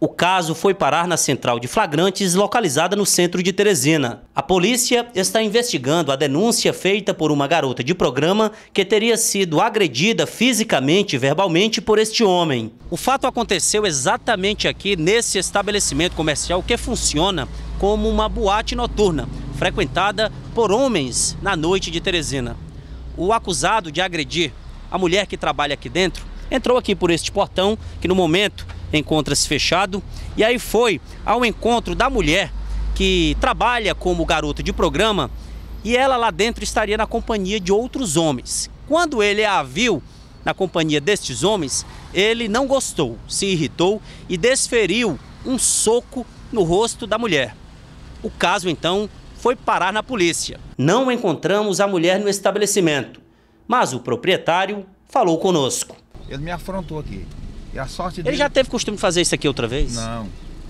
O caso foi parar na central de flagrantes localizada no centro de Teresina. A polícia está investigando a denúncia feita por uma garota de programa que teria sido agredida fisicamente e verbalmente por este homem. O fato aconteceu exatamente aqui nesse estabelecimento comercial que funciona como uma boate noturna, frequentada por homens na noite de Teresina. O acusado de agredir a mulher que trabalha aqui dentro entrou aqui por este portão, que no momento encontra-se fechado, e aí foi ao encontro da mulher que trabalha como garota de programa, e ela lá dentro estaria na companhia de outros homens. Quando ele a viu na companhia destes homens, ele não gostou, se irritou e desferiu um soco no rosto da mulher. O caso então foi parar na polícia. Não encontramos a mulher no estabelecimento, mas o proprietário falou conosco. Ele me afrontou aqui. E a sorte dele... Ele já teve costume de fazer isso aqui outra vez? Não.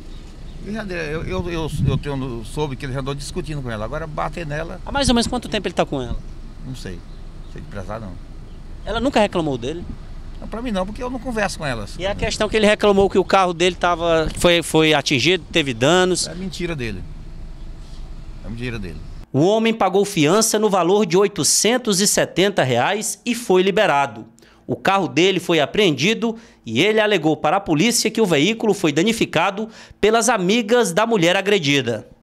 Eu soube que ele já andou discutindo com ela. Agora bater nela... Há mais ou menos quanto tempo ele está com ela? Não sei. Sei de prezar, não. Ela nunca reclamou dele? Não, pra mim não, porque eu não converso com elas. E a questão que ele reclamou que o carro dele foi atingido, teve danos? É mentira dele. É mentira dele. O homem pagou fiança no valor de R$ 870 e foi liberado. O carro dele foi apreendido e ele alegou para a polícia que o veículo foi danificado pelas amigas da mulher agredida.